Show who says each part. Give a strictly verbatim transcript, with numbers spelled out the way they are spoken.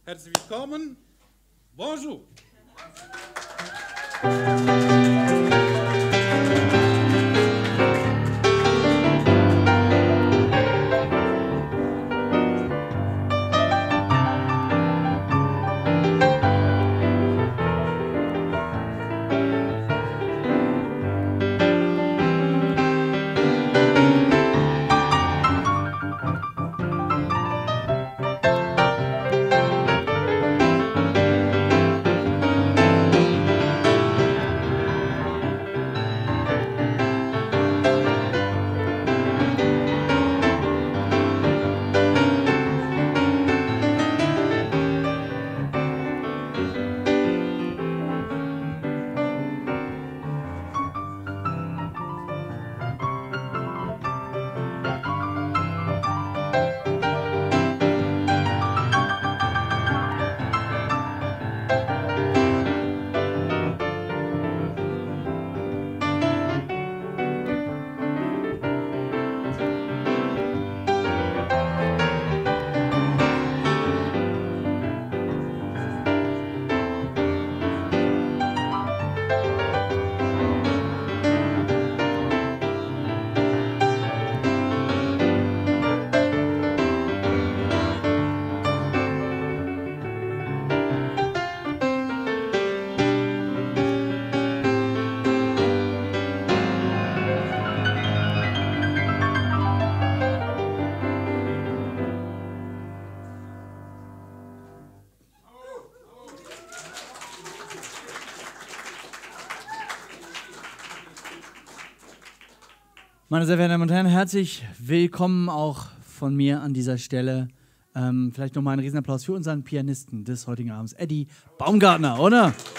Speaker 1: Herzlich willkommen. Bonjour.
Speaker 2: Meine sehr verehrten Damen und Herren, herzlich willkommen auch von mir an dieser Stelle. Ähm, vielleicht nochmal einen Riesenapplaus für unseren Pianisten des heutigen Abends, Eddy Baumgartner, oder?